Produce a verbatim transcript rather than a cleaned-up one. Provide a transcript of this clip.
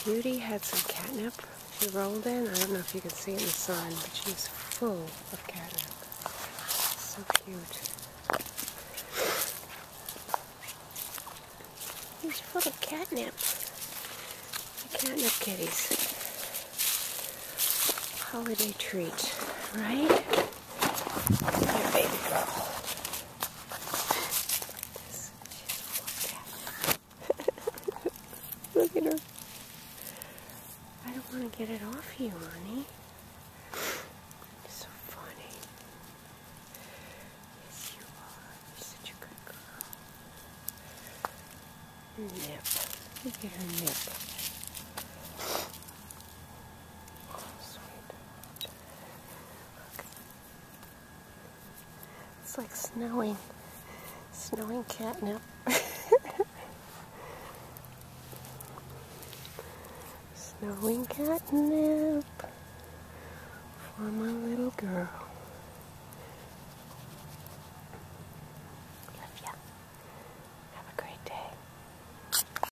Beauty had some catnip. She rolled in. I don't know if you can see it in the sun, but she's full of catnip. So cute. She's full of catnip. The catnip kitties. Holiday treat, right? Here, baby girl. Look at her. I don't want to get it off you, honey. You're so funny. Yes, you are. You're such a good girl. Nip. Look at her nip. Oh, sweet. Look. It's like snowing. Snowing catnip. Snowing catnip for my little girl.